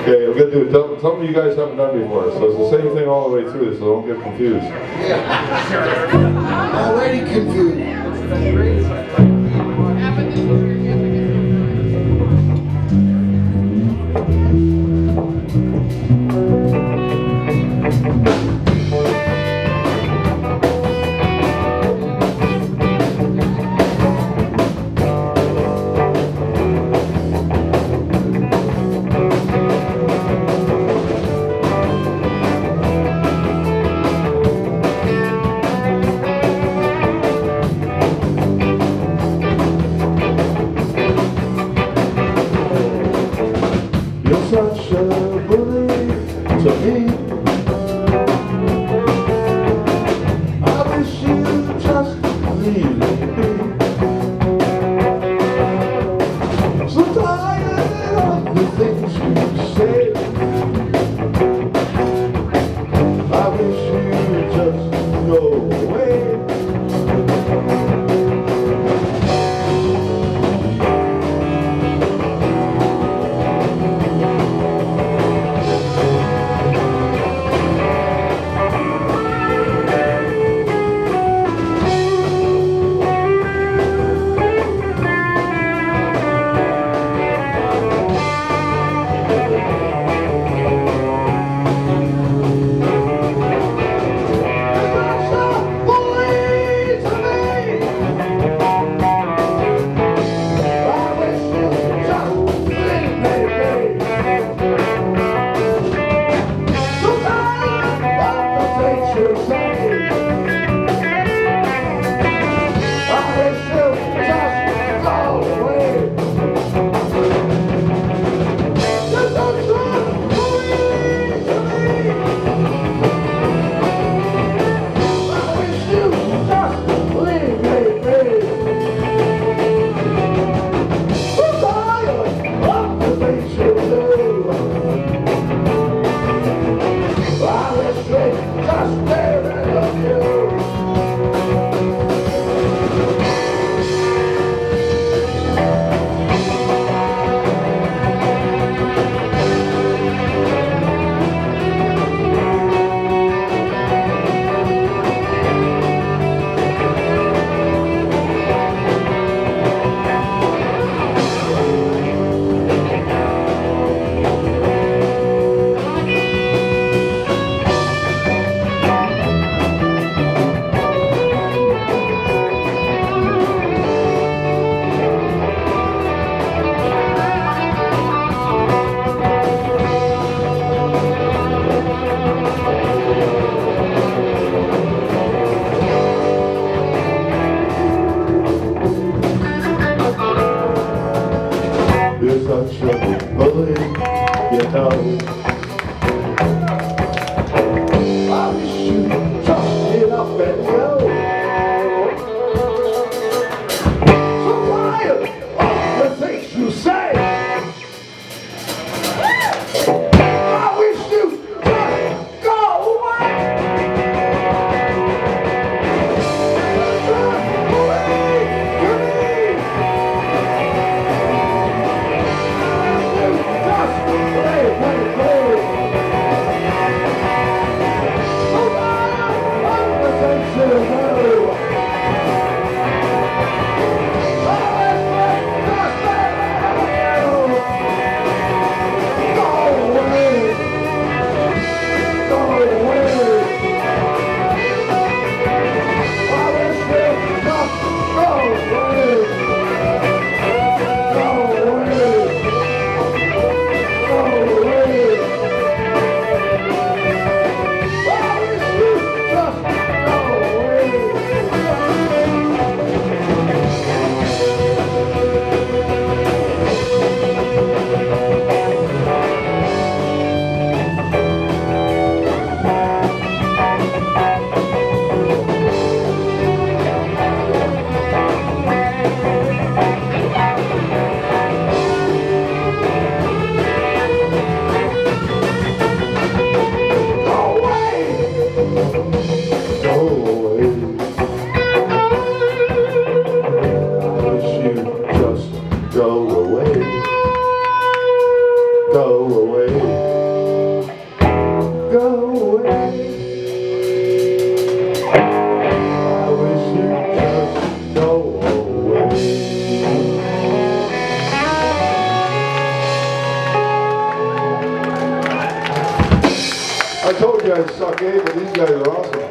Okay, we're going to do something you guys haven't done before. So it's the same thing all the way through, so don't get confused. Yeah. Already confused. Such a bully to me. I wish you'd just leave me be. So tired of the things you say. I wish you'd just go away. You're such a bully, you know. I wish you'd just get up and go. So tired of the things you say. I wish you'd just go away. Go away. guys suck, eh? But these guys are awesome.